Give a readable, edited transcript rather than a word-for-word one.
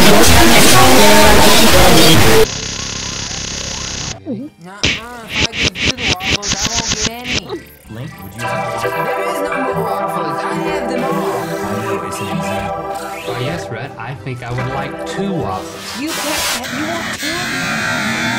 Nuh-uh, if I give you the waffles, I won't get any. Link, would you like to? There is no more waffles. I have them all. Oh, it's an example. Oh yes, Red, I think I would like 2 waffles. You want 2 of them?